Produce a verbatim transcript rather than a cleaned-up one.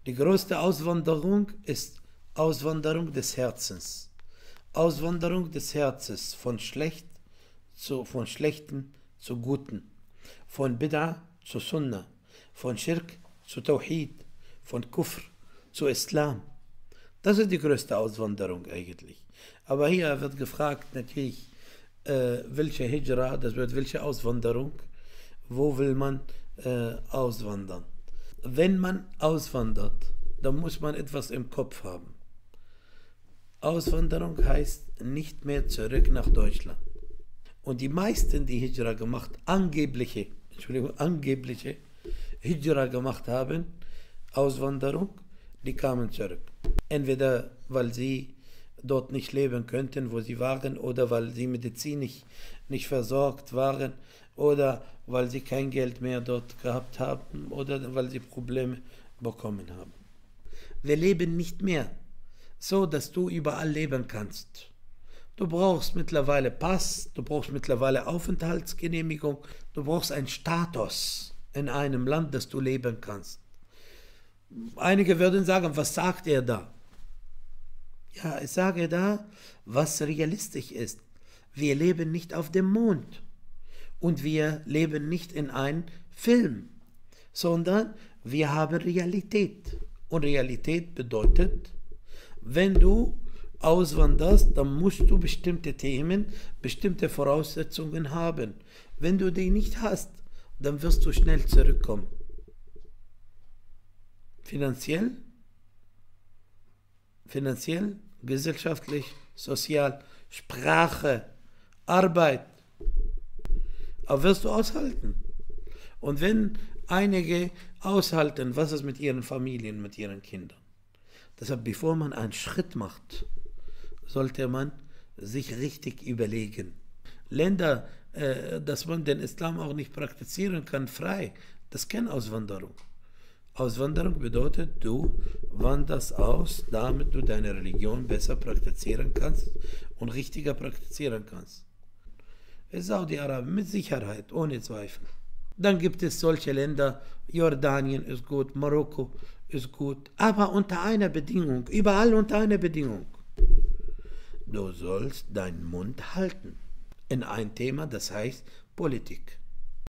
Die größte Auswanderung ist Auswanderung des Herzens. Auswanderung des Herzens von schlecht zu, von schlechten zu guten, von Bid'a zu Sunnah, von Schirk zu Tawhid, von Kufr zu Islam. Das ist die größte Auswanderung eigentlich. Aber hier wird gefragt natürlich, äh, welche Hijra, das wird welche Auswanderung, wo will man äh, auswandern. Wenn man auswandert, dann muss man etwas im Kopf haben. Auswanderung heißt nicht mehr zurück nach Deutschland. Und die meisten, die Hijra gemacht, angebliche, Entschuldigung, angebliche Hijra gemacht haben, Auswanderung, die kamen zurück. Entweder weil sie dort nicht leben könnten, wo sie waren, oder weil sie medizinisch nicht versorgt waren, oder weil sie kein Geld mehr dort gehabt haben, oder weil sie Probleme bekommen haben. Wir leben nicht mehr so, dass du überall leben kannst. Du brauchst mittlerweile Pass, du brauchst mittlerweile Aufenthaltsgenehmigung, du brauchst einen Status in einem Land, das du leben kannst. Einige würden sagen, was sagt er da? Ja, ich sage da, was realistisch ist. Wir leben nicht auf dem Mond und wir leben nicht in einem Film, sondern wir haben Realität. Und Realität bedeutet, wenn du auswanderst, dann musst du bestimmte Themen, bestimmte Voraussetzungen haben. Wenn du die nicht hast, dann wirst du schnell zurückkommen. Finanziell, finanziell, gesellschaftlich, sozial, Sprache, Arbeit. Aber wirst du aushalten. Und wenn einige aushalten, was ist mit ihren Familien, mit ihren Kindern? Deshalb, bevor man einen Schritt macht, sollte man sich richtig überlegen. Länder, äh, dass man den Islam auch nicht praktizieren kann, frei, das ist keine Auswanderung. Auswanderung bedeutet, du wanderst aus, damit du deine Religion besser praktizieren kannst und richtiger praktizieren kannst. Saudi-Arabien mit Sicherheit, ohne Zweifel. Dann gibt es solche Länder, Jordanien ist gut, Marokko ist gut, aber unter einer Bedingung, überall unter einer Bedingung. Du sollst deinen Mund halten in ein Thema, das heißt Politik.